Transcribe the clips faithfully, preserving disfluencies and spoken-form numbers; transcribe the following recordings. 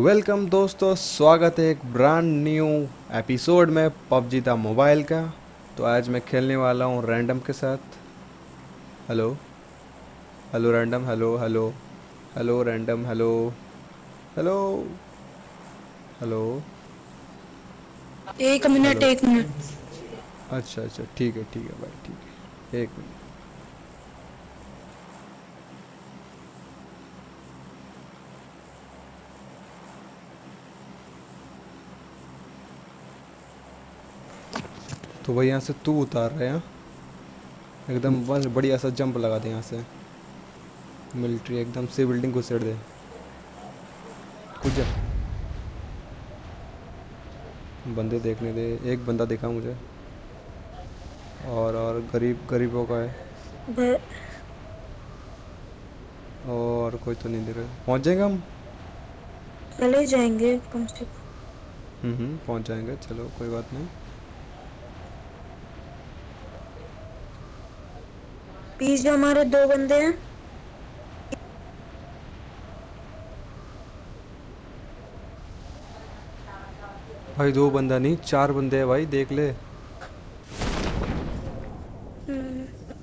Welcome दोस्तों, स्वागत है एक ब्रांड न्यू एपिसोड में पबजी द मोबाइल का। तो आज मैं खेलने वाला हूँ रैंडम के साथ। Hello hello random, hello hello hello random, hello hello hello एक मिनट हेलो। एक मिनट। अच्छा अच्छा, ठीक है ठीक है भाई, ठीक है, एक मिनट। तो भाई यहाँ से तू उतार रहे हैं? एकदम बस बढ़िया सा जंप लगा दे यहाँ से। मिलिट्री एकदम से बिल्डिंग को सेड़ दे। कूद जा। बंदे देखने दे, एक बंदा दिखा मुझे। और और गरीब गरीबों का है। ब- और कोई तो नहीं दिख रहा। पहुँच जाएंगे हम। चले जाएंगे कम से कम। हम्म हम्म, पहुँच जाएंगे, चलो कोई बात नहीं। पीछे हमारे दो बंदे हैं। भाई दो बंदा नहीं, चार बंदे हैं भाई, देख ले। हम्म,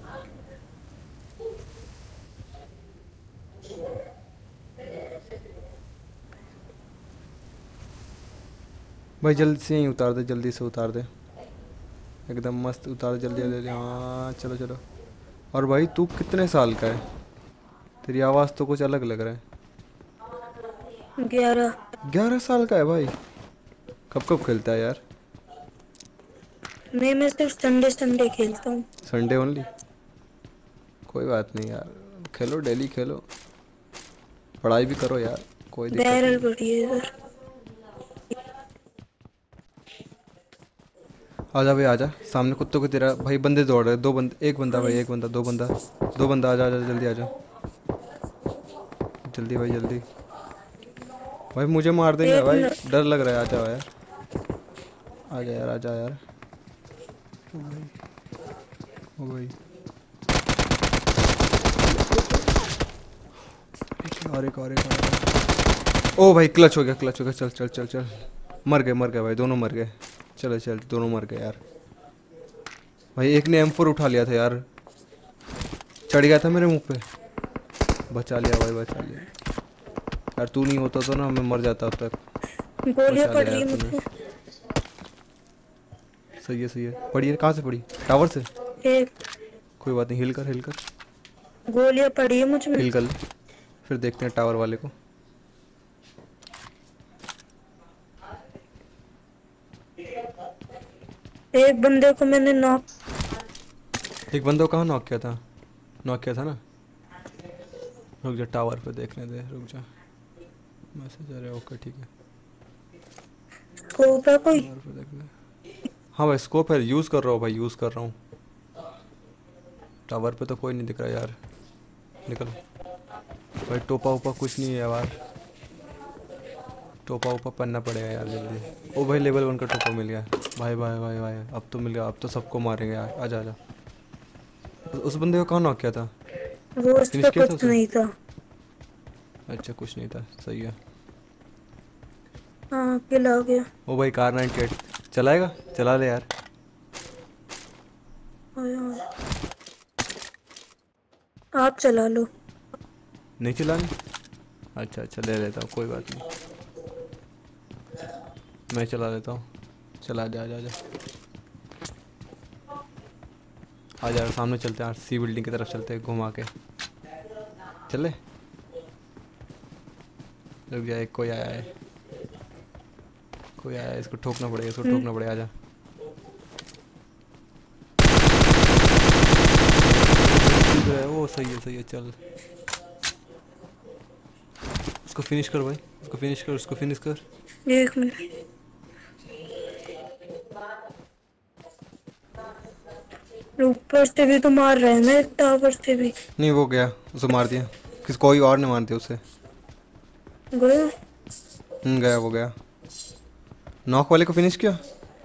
भाई जल्दी से यहीं उतार दे, जल्दी से उतार दे। एकदम मस्त उतार दे, जल्दी जल्दी। हाँ चलो चलो। और भाई तू कितने साल का है? तेरी आवाज़ तो कुछ अलग लग रहा है। ग्यारह। ग्यारह साल का है भाई? कब कब खेलता है यार? मैं मैं सिर्फ संडे संडे खेलता हूँ। Sunday only? कोई बात नहीं यार, खेलो डेली खेलो। पढ़ाई भी करो यार, कोई दिक्कत बैरल नहीं है। पड़ी है इधर। आजा भाई आजा, सामने कुत्तों की तेरा भाई बंदे दौड़ रहे हैं। दो बंदे, एक बंदा भाई, भाई एक बंदा, दो बंदा। दो बंदा, आजा आजा जल्दी आजा। जल्दी भाई जल्दी। भाई मुझे मार देंगे एक भाई, मिनट। डर लग रहा है। आजा यार, आजा यार, आजा यार। ओ भाई, ओ भाई। एक और, एक और, एक और। ओ भाई क्लच हो गया, क्लच हो गया। चल चल चल चल। मर गए, मर गए भाई, दोनों मर गए। चलो चल, दोनों मर गए यार। भाई एक ने एम फोर उठा लिया था यार, चढ़ गया था मेरे मुंह पे। बचा लिया भाई, बचा लिया। यार तू नहीं होता तो ना मैं मर जाता अब तक। गोलियां बचा पड़ लिया रही यार है तूने। मुझे। सही है सही है। पड़ी है, कहाँ से पड़ी? टावर से? एक कोई बात नहीं, हिल कर हिल कर। गोलियां पड़ी है मुझ में। हिल कर ले, फिर देखते हैं टावर वाले को। एक बंदे को मैंने नॉक। एक बंदे को कहाँ नॉक किया था? नॉक किया था ना? रुक जा, टावर पे देखने दे, रुक जा। मैसेज आ रहा है, ओके ठीक है। स्कोप है कोई? टावर पे देख ले। हाँ भाई स्कोप है, यूज़ कर रहा हूँ भाई, यूज़ कर रहा हूँ। टावर पे तो कोई नहीं दिख रहा यार। निकल भाई, टोपा ओपा कुछ नहीं है यार। टोपा ओपा पन्ना पड़ेगा यार जल्दी। ओ भाई लेवल वन का टोपा मिल गया। भाई भाई भाई भाई, अब तो मिल गया, अब तो सबको मारेंगे यार। आजा आजा। उस उस बंदे को कहाँ नॉक किया था? वो उस फिनिश पे किया था कुछ उसे? नहीं था। अच्छा कुछ नहीं था, सही है। हाँ किल आ गया। ओ भाई कार नाइन्टी एट चलाएगा, चला ले यार। आया। आप चला लो। नहीं चलानी? अच्छा अच्छा, ले लेता हूँ, कोई बात नहीं। मैं चला लेता हूँ। चला, जा जा जा। आ जा, सामने चलते हैं, सी बिल्डिंग की तरफ चलते हैं घुमा के। चले। रुक जा, एक कोई आया है, कोई आया है, इसको ठोकना पड़ेगा, इसको हम्म, ठोकना पड़ेगा। आजा। ओ सही है सही है, चल। उसको फिनिश कर भाई, उसको फिनिश कर, उसको फिनिश कर। एक मिनट। ऊपर से भी तो मार रहे हैं ना, टावर से भी। नहीं वो गया, उसे मार दिया। किस कोई और ने मार दिया उसे। गया। हम्म, गया, वो गया। नॉक वाले को फिनिश किया?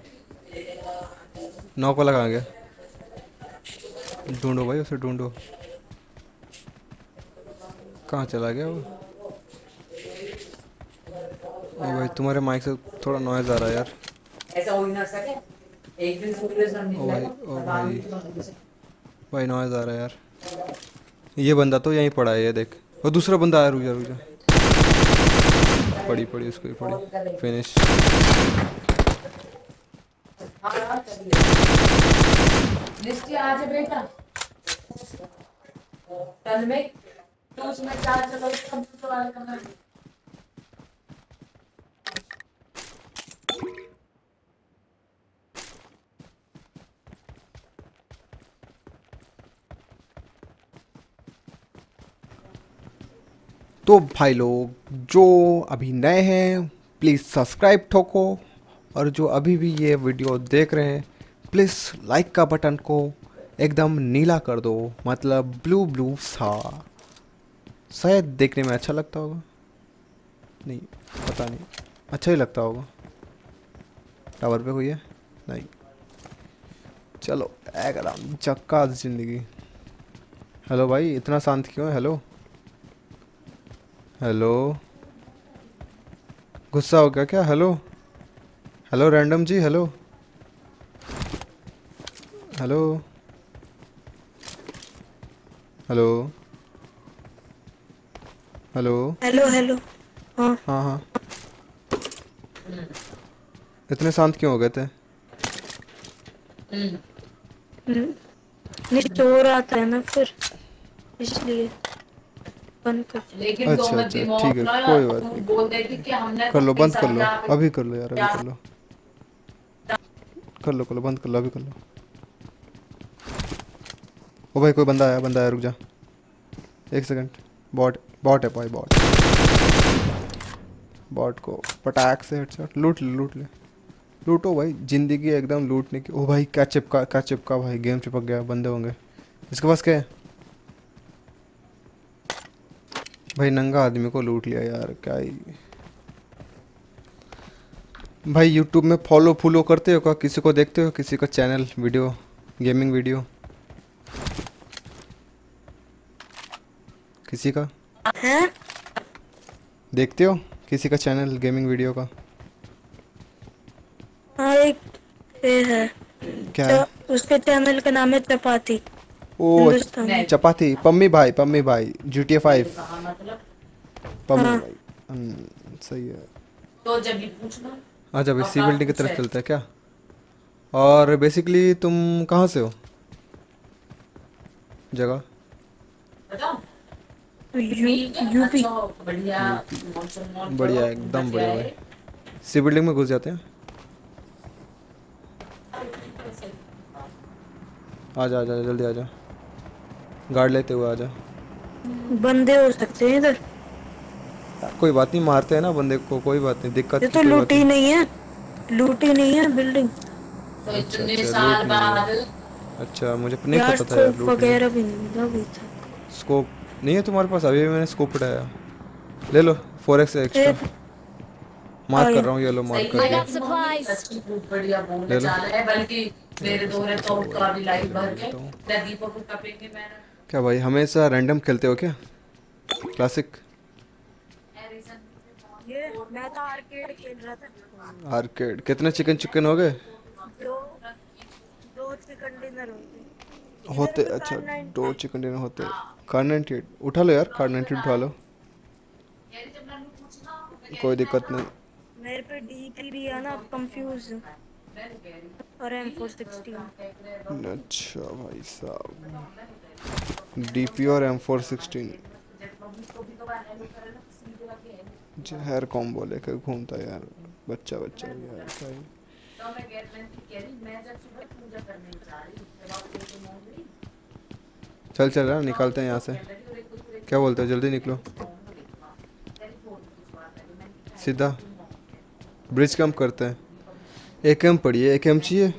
नॉक वाला कहाँ गया? ढूंढो भाई उसे, ढूंढो। कहाँ चला गया वो? ओ भाई तुम्हारे माइक से थोड़ा नॉइज आ रहा है यार। ऐसा हो ही ना सके। एक दिन सूर्य से ओ मिलने भाई को ओ बाद भाई में तो से भाई नॉइज आ रहा है यार। ये बंदा तो यहीं पड़ा है, ये देख। और दूसरा बंदा आया, रुक जा रुक जा। पड़ी पड़ी उसको ही पड़ी। फिनिश। लिस्ट आ जा बेटा। कल में तो उसमें चार चलो कंप्यूटर वाले का। तो भाई लोग जो अभी नए हैं प्लीज़ सब्सक्राइब ठोको, और जो अभी भी ये वीडियो देख रहे हैं प्लीज़ लाइक का बटन को एकदम नीला कर दो, मतलब ब्लू ब्लू सा। शायद देखने में अच्छा लगता होगा, नहीं पता नहीं, अच्छा ही लगता होगा। टावर पे कोई है? नहीं। चलो एकदम चक्का जिंदगी। हेलो भाई, इतना शांत क्यों है? हेलो हेलो, गुस्सा हो गया क्या? Hello hello random ji, hello hello hello hello. Hello hello. हाँ। हाँ हाँ, इतने शांत क्यों हो गए थे? हम्म, नहीं चोर आता है ना फिर, इसलिए बंद कर। लेकिन तो अच्छा मैं अच्छा ठीक दिमाग है, ना कोई बात तू नहीं। बोल देती कि हमने कर लो, तो बंद कर लो, समझा अभी कर लो यार, अभी कर लो, कर लो कर लो, बंद कर लो, अभी कर लो। ओ भाई कोई बंदा आया, बंदा आया, रुक जा एक सेकंड। बॉट बॉट है भाई, बॉट। बॉट को पटाख से हेडशॉट। लूट ले लूट ले, लूटो भाई, जिंदगी एकदम लूटने की। ओ भाई क्या चिपका, क्या चिपका भाई, गेम चिपक गया, बंदे होंगे इसके पास। क्या है भाई? नंगा आदमी को लूट लिया यार, क्या ही। भाई यूट्यूब में फॉलो फॉलो करते हो क्या? किसी को देखते हो, किसी का चैनल वीडियो, गेमिंग वीडियो किसी का है? देखते हो किसी का चैनल गेमिंग वीडियो का? हाँ एक ये है, क्या है? च- उसके चैनल का नाम है चपाती ओ हिंदुस्तानी। चपाती, पम्मी भाई, पम्मी भाई जी टी ए फाइव, कहा मतलब पम्मी हाँ भाई। हम्म, सही है। तो जब भी पूछना अच्छा भाई, सी औकात बिल्डिंग की कुछ तरफ है चलता है क्या? और बेसिकली तुम कहाँ से हो, जगह? बताओ। U, UP. अच्छा बढ़िया। यूपी, मौसम मौसम बढ़िया करो, एकदम बढ़िया बढ़िया भाई। है। सी बिल्डिंग में घुस जाते हैं। आ जा आ जा, जल्दी आ जा, गार्ड लेते हुए आ जा। बंदे हो सकते हैं इधर। कोई बात नहीं, मारते हैं ना बंदे को, कोई बात नहीं, दिक्कत ये की तो कोई बात लूटी नहीं। नहीं है, लूटी नहीं है बिल्डिंग। तो अच्छा इतने अच्छा, साल लूट नहीं है। बाद अच्छा मुझे नहीं यार पता था यार, स्कोप लूट नहीं है। वगैरह भी नहीं मिला अभी तक। स्कोप नहीं है तुम्हारे पास? अभी भी मैंने स्कोप उठाया, ले लो, फोर एक्स एक्स्ट्रा। एक मार्क कर आया। रहा हूँ, ये लो मार्क सही कर है I दिया। got supplies. अच्छी खूब बढ़िया बोलने ले लो, चाल है बल्कि ये मेरे लो, दो सब है कुछ तो हो उसका गया, अभी लाइफ तेरे भर ले के लेता हूँ। दीपक को कपेंगे मैंने। क्या भाई हमेशा रैंडम खेलते हो क्या? क्लासिक ये मैं तो आर्केड खेल रहा था। आर्केड? कितने चिकन चिकन हो गए? दो दो चिकन डिनर हो गए। इधर होते? भी अच्छा, कार नाइन। दो चिकन डिनर होते। कार नाइन्टी एट उठा लो यार, कार नाइन्टी एट उठा लो, कोई दिक्कत नहीं। मेरे पे डी भी है ना, कंफ्यूज और एम फोर सिक्सटीन। अच्छा भाई साहब, डी पी और एम फोर सिक्सटीन जहर कॉम्बो लेकर घूमता है यार, बच्चा बच्चा भी यार, क्या ही। तो मैं कह रही कह रही मैं जब सुबह पूजा करने जा रही जब आप लेके मोड़ गई चल चल यार, निकलते हैं यहाँ से। क्या बोलते हो, जल्दी निकलो सीधा, ब्रिज कम करते हैं। एक एम पड़ी है, एक एम चाहिए।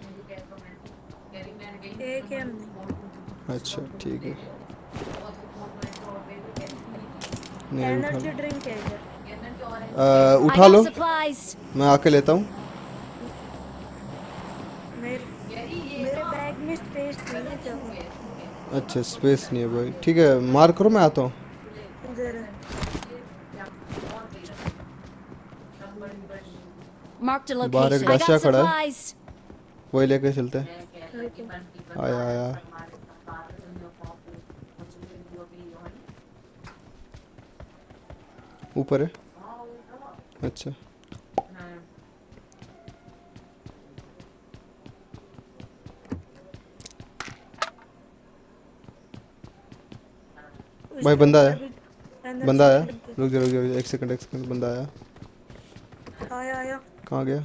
एक एम नहीं, अच्छा ठीक है, नहीं उठा एनर्जी लो। ड्रिंक है इधर। आ, I उठा got लो, supplies. मैं आके लेता हूँ। मेरे मेरे बैग में स्पेस नहीं है जगह। अच्छा स्पेस नहीं है भाई, ठीक है मार करो, मैं आता हूँ। इधर है। Marked a बाहर एक location. I डस्टा got खड़ा है, supplies. वही लेके चलते हैं। मैं कह रही कि बंटी बंटी आया आया हमारे बात सुनियो कॉपी कुछ भी जो भी हो है ऊपर है। हां वो तो अच्छा हां भाई बंदा आया, एनर्जी बंदा आया, ड्रिंक रुक जा रुक जा रुक जा, एक सेकंड एक सेकंड, बंदा आया। आया आया कहाँ गया?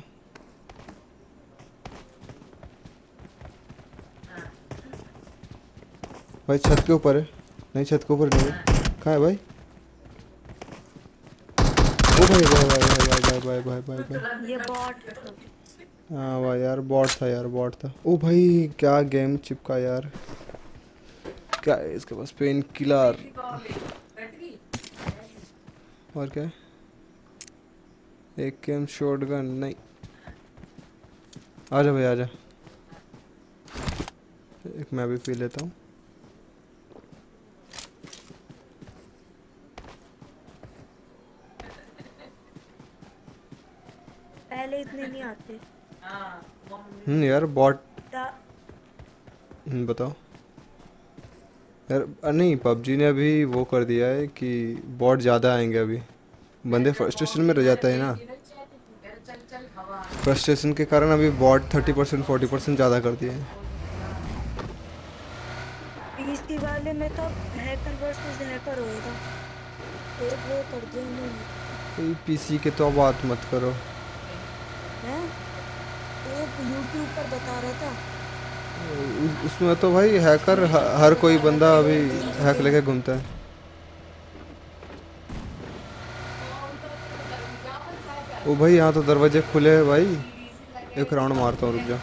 भाई छत के ऊपर है। नहीं छत के ऊपर नहीं है। कहाँ है भाई? ओ भाई भाई भाई भाई भाई भाई भाई भाई भाई भाई ये बॉट हाँ भाई यार बॉट था यार, बॉट था। ओ भाई क्या गेम चिपका यार, क्या है इसके पास? पेन किलर और क्या है? एक गेम शॉटगन नहीं। आजा भाई आजा, एक मैं भी पी लेता हूँ। पहले इतने नहीं आते। हम्म यार बॉट। ता- हम्म बताओ यार। अ, नहीं पबजी ने अभी वो कर दिया है कि बॉट ज़्यादा आएंगे अभी। बंदे फ्रस्ट्रेशन में रह जाता है ना, चल चल हवा फ्रस्ट्रेशन के कारण अभी bot thirty percent forty percent ज़्यादा कर दिए हैं। पीसी वाले में तो हैकर वर्सेस हैकर होएगा। एक वो कर दिया उन्होंने। पीसी के तो बात मत करो। हैं? एक यूट्यूब पर बता रहा था। उस, उसमें तो भाई हैकर ह, हर कोई बंदा अभी हैक लेके घूमता है। ओ भाई यहाँ तो दरवाजे खुले हैं भाई, एक राउंड मारता हूँ, रुक जा।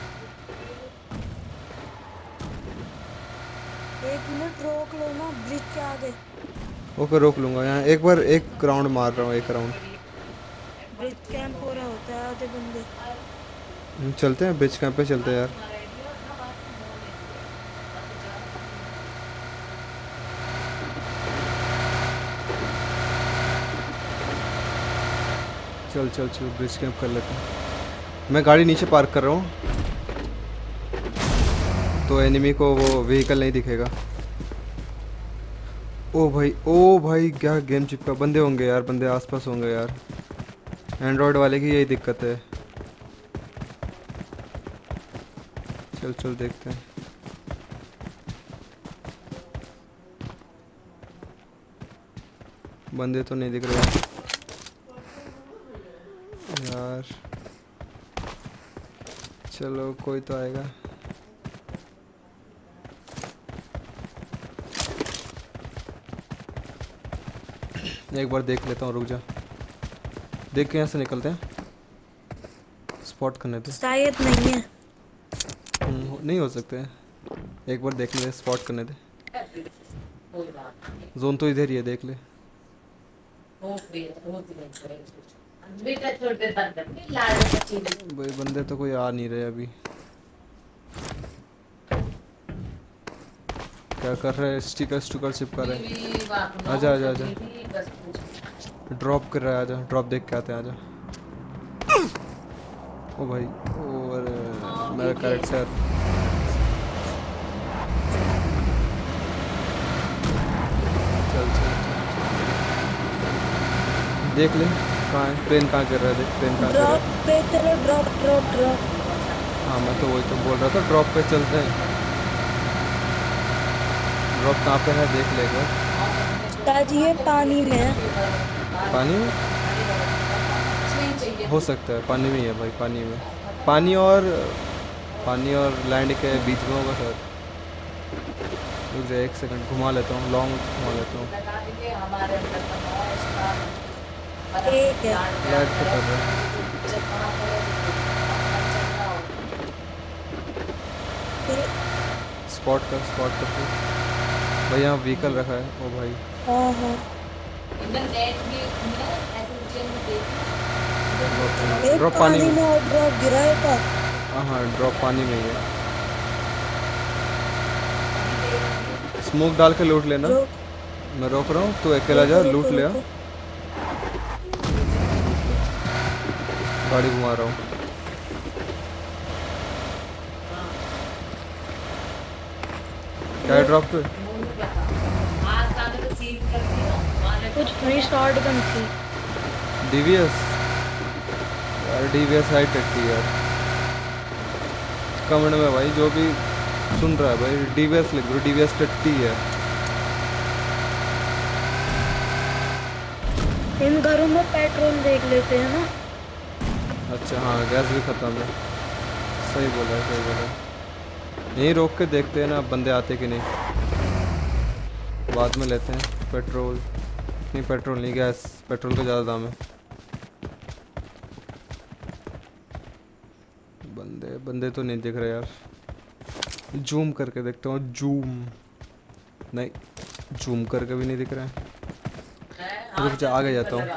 एक मिनट रोक लो ना ब्रिज के आगे। ओके रोक लूँगा यहाँ, एक बार एक राउंड मार रहा हूँ, एक राउंड। ब्रिज कैंप हो रहा होता है आधे बंदे। हम चलते हैं बीच कैंप पे चलते हैं यार। चल चल चल ब्रिज कैंप कर लेते हैं। मैं गाड़ी नीचे पार्क कर रहा हूँ तो एनिमी को वो व्हीकल नहीं दिखेगा। ओ भाई ओ भाई क्या गेम चिपका। बंदे होंगे यार, बंदे आसपास होंगे यार। एंड्रॉयड वाले की यही दिक्कत है। चल चल देखते हैं। बंदे तो नहीं दिख रहे यार। यार चलो कोई तो आएगा। एक बार देख लेता हूँ, रुक जा। देख के यहाँ से निकलते हैं, स्पॉट करने पे। शायद नहीं है। हम्म, हो- नहीं हो सकते हैं। एक बार देख ले, स्पॉट करने दे। कोई बात नहीं जोन तो इधर ही है, देख ले। वो फिर वो दिन बेटा छोटे बंदे लाड़ बच्ची भाई बंदे तो कोई आ नहीं रहे अभी। क्या कर रहे हैं? स्टिकर स्टिकर चिपका रहे हैं। आजा आजा आजा, ड्रॉप कर रहा है, आजा ड्रॉप देख के आते हैं, आजा। ओ भाई ओ अरे मेरा कैरेक्टर। चल चल देख ले कहाँ है प्लेन, कहाँ गिर रहा है, देख प्लेन कहाँ गिर रहा ड्रॉप है। पे चलो, ड्रॉप ड्रॉप ड्रॉप। हाँ मैं तो वही तो बोल रहा था, ड्रॉप पे चलते हैं। ड्रॉप कहाँ पे है देख ले एक बार। ताजी ये पानी में है। पानी में हो सकता है, पानी में ही है भाई, पानी में। पानी और पानी और लैंड के बीच में होगा शायद। रुक जा एक सेकंड, घुमा लेता हूँ, लॉन्ग घुमा लेता हूँ। एक है। लाइट पे कर रहा है। एक- स्पॉट कर स्पॉट कर तू। भाई यहाँ व्हीकल रखा है। ओ भाई हाँ हाँ। एक ड्रॉप पानी पानी में। में और ड्रॉप गिराएगा। हाँ हाँ ड्रॉप पानी में ही है। स्मोक डाल के लूट लेना। रोक मैं रोक रहा हूँ, तू अकेला जा, रुको, लूट रुको, ले। रुको। गाड़ी घुमा रहा हूँ। क्या ड्रॉप पे आज सामने तो सीन करती हो माने कुछ फ्री शॉट गन थी। डीवीएस यार, डीवीएस हाई टेक की यार। कमेंट में भाई जो भी सुन रहा है भाई डीवीएस लिख दो, डीवीएस टेक है। इन घरों में पेट्रोल देख लेते हैं ना। अच्छा हाँ, गैस भी खत्म है। सही बोला सही बोला। यहीं रोक के देखते हैं ना बंदे आते कि नहीं, बाद में लेते हैं पेट्रोल। नहीं पेट्रोल नहीं, गैस। पेट्रोल का ज़्यादा दाम है। बंदे बंदे तो नहीं दिख रहे यार। जूम करके देखता हूँ। जूम नहीं, जूम करके भी नहीं दिख रहा है। रुक जा, आगे जाता हूँ।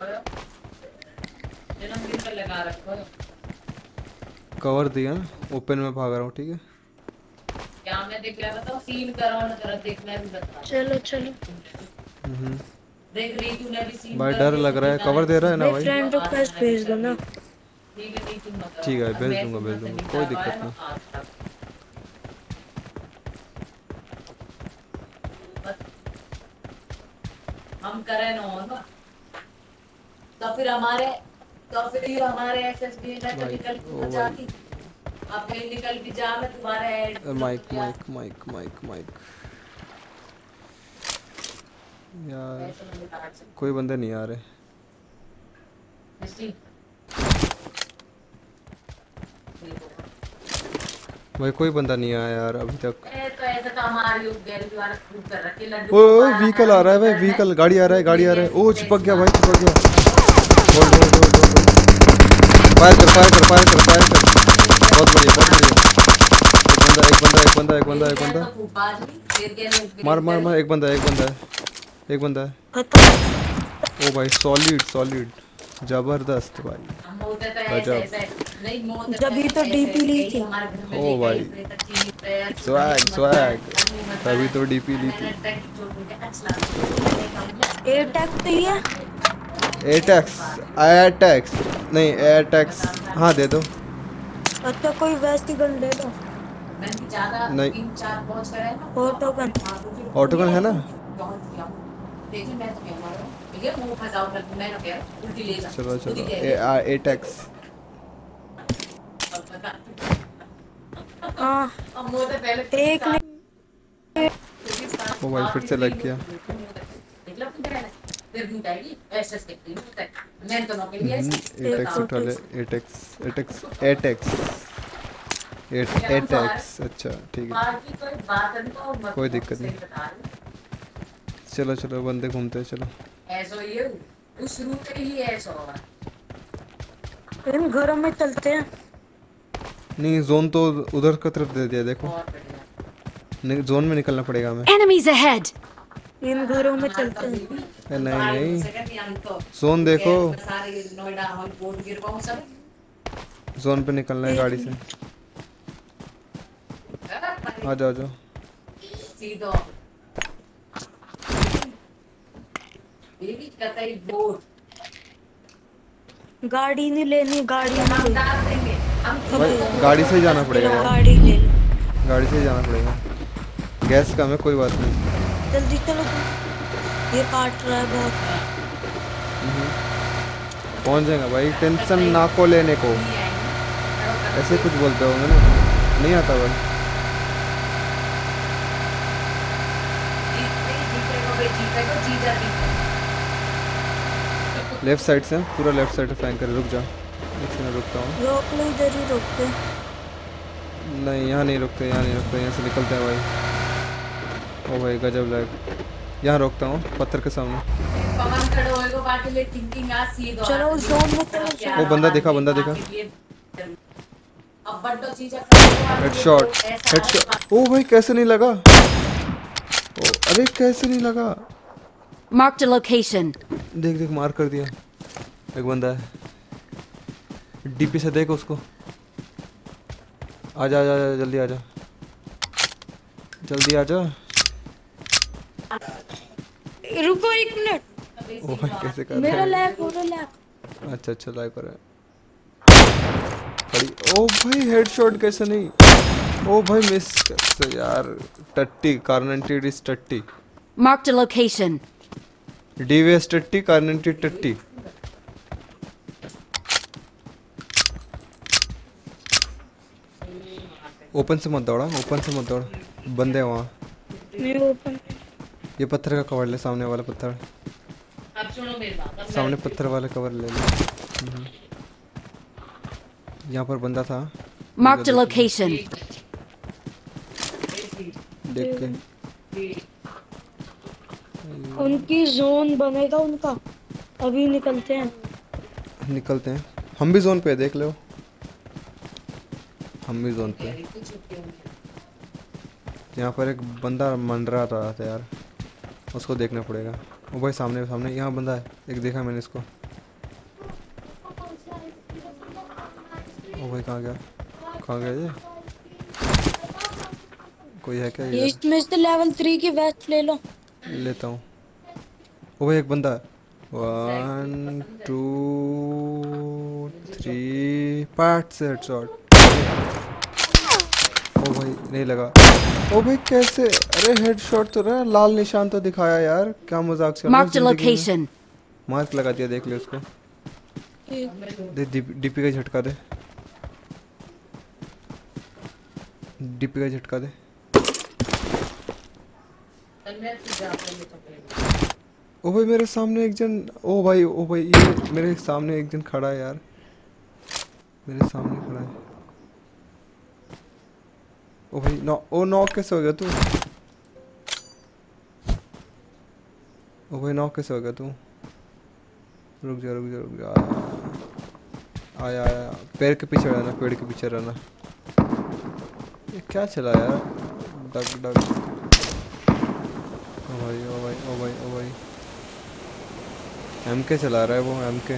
जन्मदिन पर लगा रखो। कवर दिया ना, ओपन में भाग रहा हूँ। ठीक है, क्या मैं देख रहा बताओ सीन करो ना, जरा देखना भी बता। चलो चलो हम्म देख रही तूने भी सीन भाई डर लग रहा है। कवर दे रहा है ना भाई भाई। फ्रेंड रिक्वेस्ट भेज दो ना। ठीक है नहीं तुम बताओ। ठीक है, भेज मैं दूंगा भेज तुमसे दूंगा, कोई दिक्कत निकालवाया नहीं। ना आज तक। बस हम करें ना हो ना तो फिर हमारे तो फिर ये हमारे एसएसडी ना तो भाई, निकल ओ के जाती। अब कहीं निकल के जा मैं तुम्हारे add mic mic mic mic mic यार, कोई बंदे नहीं आ रहे भाई। कोई बंदा नहीं आया यार अभी तक। तो ऐसा तो हमारी गैरेज वाला खूब कर रखी लड्डू। ओए व्हीकल आ रहा है भाई, व्हीकल गाड़ी आ रहा है, गाड़ी आ रहा है। ओ चिपक गया भाई, चिपक गया। Hold hold hold hold, fire कर फायर कर फायर कर फायर कर। बहुत बढ़िया बहुत बढ़िया। एक बंदा एक बंदा एक बंदा एक बंदा एक बंदा। मार मार मार, एक बंदा एक बंदा है एक बंदा है। ओ भाई सॉलिड सॉलिड, जबरदस्त भाई, गजब। जब ये तो डीपी ली थी। ओ भाई स्वैग स्वैग, तभी तो डीपी ली थी। एयर टैग चाहिए। एटेक्स एयर टैक्स नहीं, एयर टैक्स हाँ दे दो। अच्छा कोई वैसी गन ले लो। नहीं, ऑटो गन। ऑटो गन है ना। चलो चलो, एटेक्स। हाँ एक ओ भाई फिर से लग गया। एटेक्स उठा ले, एटेक्स एटेक्स एटेक्स एटेक्स। अच्छा ठीक है, कोई दिक्कत नहीं। चलो चलो बंदे घूमते हैं, चलो। ऐसा ही है उस रूट पे ही ऐसा होगा। इन घरों में चलते हैं। नहीं जोन तो उधर की तरफ दे दिया देखो। नहीं जोन में निकलना पड़ेगा हमें। Enemies ahead! इन घरों में चलते हैं। ए, नहीं नहीं, जोन देखो। जोन पे निकलना है गाड़ी से। आ जाओ जाओ। गाड़ी नहीं लेनी, गाड़ी नहीं लेनी। भाई गाड़ी से ही जाना पड़ेगा यार, गाड़ी ले लो। गाड़ी से ही जाना पड़ेगा। गैस कम है, कोई बात नहीं। जल्दी चलो, ये काट रहा है बहुत। पहुंच जाएगा भाई, टेंशन ना को लेने को। ऐसे कुछ बोलते होंगे ना, नहीं आता भाई। लेफ्ट साइड से पूरा लेफ्ट साइड फ्लैंक कर। रुक जा, एक सेकंड रुकता हूँ। रोक लो, इधर ही रोकते। नहीं यहाँ नहीं रुकते, यहाँ नहीं रुकते, यहाँ से निकलते हैं भाई। ओ भाई गजब लैग। यहाँ रोकता हूँ पत्थर के सामने। चलो जोन में चलो। वो बंदा दिखा, बंदा दिखा। Headshot headshot. ओ भाई कैसे नहीं लगा। ओ अरे कैसे नहीं लगा। Marked a location. देख देख मार कर दिया। एक बंदा है डीपी से, देख उसको। आजा आजा आजा, जल्दी आजा, जल्दी आजा। रुको एक मिनट। ओ भाई कैसे कर मेरा रहा है। लैग, मेरा लैग। अच्छा अच्छा लाइव कर रहा है। खड़ी। ओ भाई हेडशॉट कैसे नहीं? ओ भाई मिस कैसे यार? टट्टी कार्नेंटेड इज टट्टी। Marked a location. डीवीएस टट्टी कार्नेंटेड टट्टी। ओपन से मत दौड़ा, ओपन से मत दौड़ा, बंदे हैं वहाँ। मैं ओपन। ये पत्थर का कवर ले, सामने वाला पत्थर, अब सुनो मेरी बात, अब सामने मैं- पत्थर वाला कवर ले ले। हम्म। यहाँ पर बंदा था, Marked a location. देख के। उनकी जोन बनेगा उनका, अभी निकलते हैं। निकलते हैं, हम भी जोन पे, देख लो हम भी जोन पे। यहाँ पर एक बंदा मंडरा रहा था यार, उसको देखना पड़ेगा। ओ भाई सामने सामने यहाँ बंदा है, एक देखा मैंने इसको। ओ भाई कहाँ गया, कहाँ गया ये? कोई है क्या ये इधर? इसमें से लेवल थ्री की वेस्ट ले लो। लेता हूँ। ओ भाई एक बंदा है। वन टू थ्री पार्ट से हेडशॉट। ओ भाई नहीं लगा। ओ भाई कैसे? अरे हेडशॉट तो रहा, लाल निशान तो दिखाया यार, क्या मजाक चल रहा है Marked a जिंदगी में? location. मार्क लगा दिया, देख ले उसको। दे डीपी का झटका दे, डीपी का झटका दे। तन्मय तू जा अपने कपड़े। ओ भाई मेरे सामने एक जन, ओ भाई ओ भाई ये मेरे सामने एक जन खड़ा है यार, मेरे सामने खड़ा है। ओ भाई नौ, ओ नॉक कैसे हो गया तू? ओ भाई नॉक कैसे हो गया तू? रुक जा रुक जा रुक जा, आया आया, पेड़ के पीछे रहना, पेड़ के पीछे रहना। ये क्या चला यार? डग डग। ओ भाई ओ भाई ओ भाई ओ भाई एम के चला रहा है वो, एम के।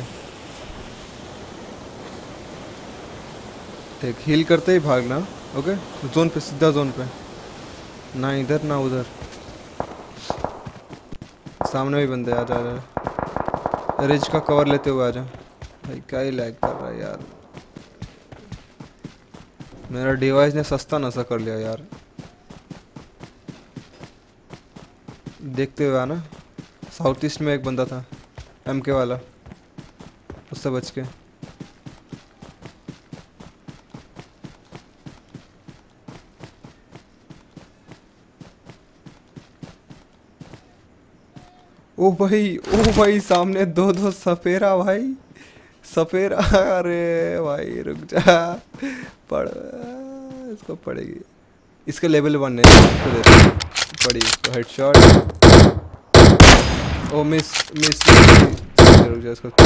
देख हील करते ही भागना, ओके? जोन पे, सीधा जोन पे, ना इधर ना उधर। सामने भी बंदे आ जा रहे हैं, रिज का कवर लेते हुए आ जा। भाई क्या ही लैग कर रहा है यार, मेरा डिवाइस ने सस्ता नशा कर लिया यार। देखते हुए आना, साउथ ईस्ट में एक बंदा था एम के वाला, उससे बच के। ओ भाई ओ भाई सामने दो दो सपेरा भाई, सपेरा। अरे भाई रुक जा, पढ़, इसको पड़ेगी, इसका लेवल वन है, इसको देते हैं। पड़ी इसको हेडशॉट। ओ मिस मिस, रुक जा, इसको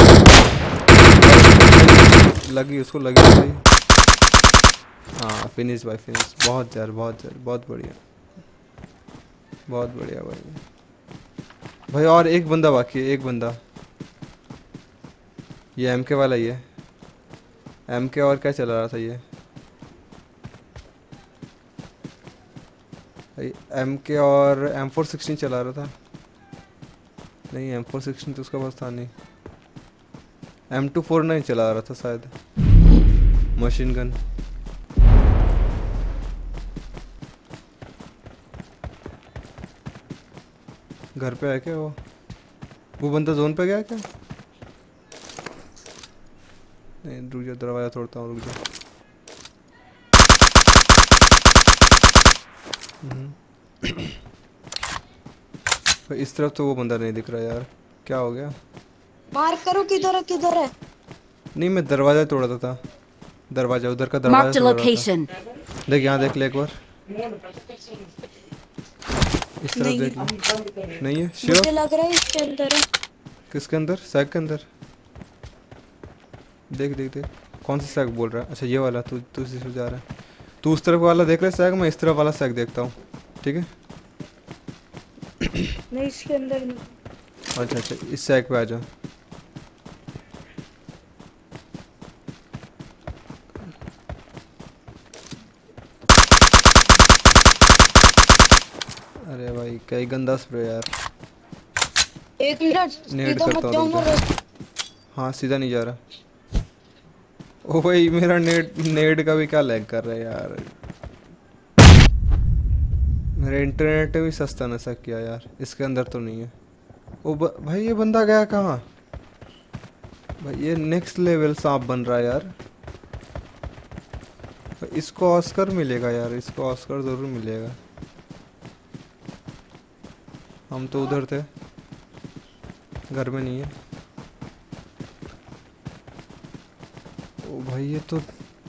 लगी, उसको लगी भाई। हाँ फिनिश भाई फिनिश, बहुत यार बहुत यार, बहुत बढ़िया, बहुत बढ़िया भाई। भाई और एक बंदा बाकी है, एक बंदा, ये एम के वाला ही है। एम के और क्या चला रहा था ये? भाई एम के और एम फोर सिक्सटीन चला रहा था। नहीं एम फोर सिक्सटीन तो उसका पास था नहीं। एम टू फोर नहीं चला रहा था शायद, मशीन गन। घर पे है क्या वो? वो बंदा जोन पे गया क्या? नहीं रुक जा, दरवाजा तोड़ता हूँ, रुक जा। हम्म। इस तरफ तो वो बंदा नहीं दिख रहा यार, क्या हो गया? मार करो, किधर है किधर है? नहीं मैं दरवाजा तोड़ा था, दरवाजा उधर का Marked दरवाजा a तोड़ रहा था। location. देख यहाँ देख ले एक बार, इस तरफ नहीं। देख ले। नहीं है मुझे श्योर? लग रहा है इसके अंदर है। किसके अंदर? सैग के अंदर? देख देख देख, कौन सा सैग बोल रहा है? अच्छा ये वाला, तू तू इसी से जा रहा है। तू उस तरफ वाला देख ले सैग, मैं इस तरफ वाला सैग देखता हूँ, ठीक है? नहीं इसके अंदर नहीं। अच्छा अच्छा इस सैग पे आ जा। अरे भाई क्या ही गंदा स्प्रे यार। एक मिनट, नेट सीधा करता मत हूँ, जाओ रुक ना जा। रस- हाँ सीधा नहीं जा रहा, ओ भाई मेरा नेट नेट का भी क्या लैग कर रहा है यार। मेरा इंटरनेट भी सस्ता नशा किया यार, इसके अंदर तो नहीं है। ओ ब, भाई ये बंदा गया कहाँ? भाई ये नेक्स्ट लेवल सांप बन रहा है यार। इसको ऑस्कर मिलेगा यार, इसको ऑस्कर जरूर मिलेगा। हम तो उधर थे, घर में नहीं है। ओ भाई ये तो,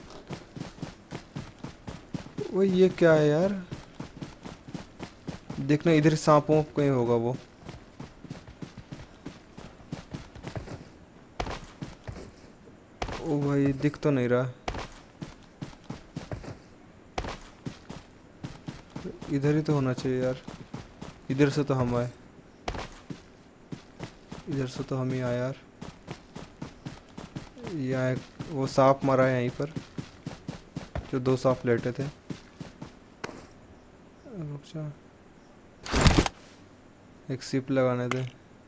वो ये क्या है यार? देखना इधर सांपों कहीं होगा वो। ओ भाई दिख तो नहीं रहा। इधर ही तो होना चाहिए यार। इधर से तो हम आए, इधर से तो हम ही आए यार। यहाँ एक वो सांप मरा है यहीं पर, जो दो सांप लेटे थे। रुक जा, एक सिप लगाने दे।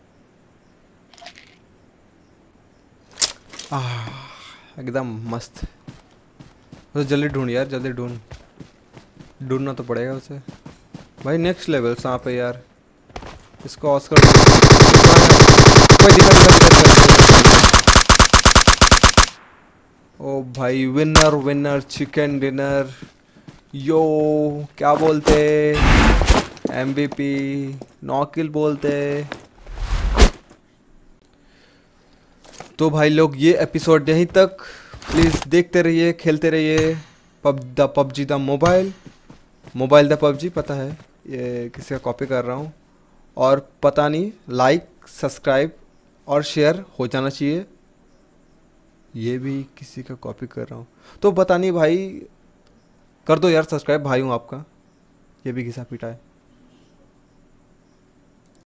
आह एकदम मस्त। तो जल्दी ढूंढ यार, जल्दी ढूंढ, ढूंढना तो पड़ेगा उसे। भाई नेक्स्ट लेवल सांप है यार, इसको ऑस्कर। कोई दिखा दिखा दिखा दिखा। ओ भाई winner winner chicken dinner. Yo क्या बोलते, एमवीपी नॉकिल बोलते। तो भाई लोग ये एपिसोड यहीं तक। प्लीज़ देखते रहिए, खेलते रहिए pub the PUBG the mobile mobile the PUBG. पता है ये किसी का कॉपी कर रहा हूँ, और पता नहीं लाइक सब्सक्राइब और शेयर हो जाना चाहिए। ये भी किसी का कॉपी कर रहा हूँ तो पता नहीं भाई, कर दो यार सब्सक्राइब, भाई हूँ आपका। ये भी घिसा पीटा है।